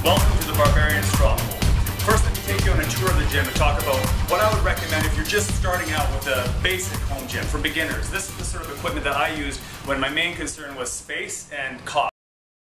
Welcome to the Barbarian Stronghold. First, let me take you on a tour of the gym and talk about what I would recommend if you're just starting out with a basic home gym for beginners. This is the sort of equipment that I used when my main concern was space and cost.